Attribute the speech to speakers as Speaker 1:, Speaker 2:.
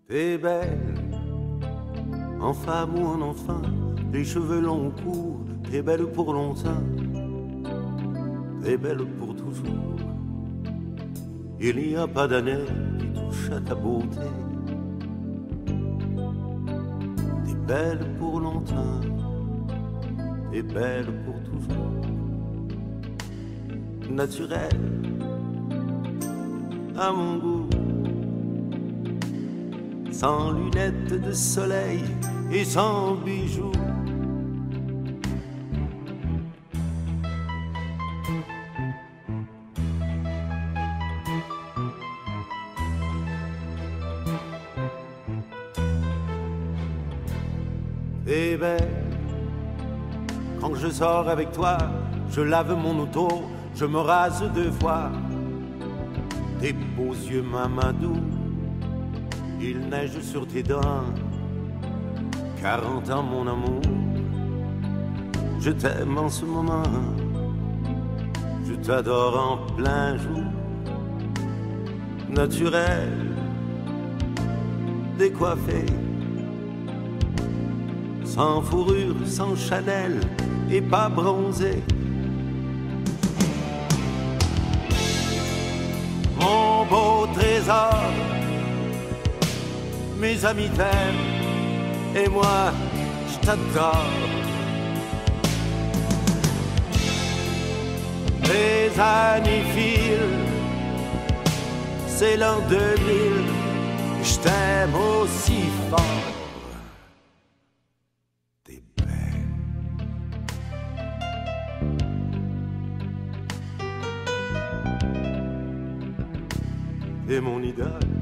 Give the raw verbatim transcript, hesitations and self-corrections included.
Speaker 1: T'es belle, en femme ou en enfant, les cheveux longs ou courts, t'es belle pour longtemps, t'es belle pour toujours. Il n'y a pas d'année qui touche à ta beauté. T'es belle pour longtemps, t'es belle pour toujours. Naturelle, à mon goût, sans lunettes de soleil et sans bijoux. T'es belle, quand je sors avec toi, je lave mon auto, je me rase deux fois. Tes beaux yeux Mamadou, il neige sur tes dents. Quarante ans mon amour, je t'aime en ce moment. Je t'adore en plein jour. Naturel, décoiffé, sans fourrure, sans Chanel et pas bronzé. Mon beau trésor, mes amis t'aiment et moi je t'adore. Les années filent, c'est l'an deux mille, je t'aime aussi fort. T'es belle. T'es mon idole,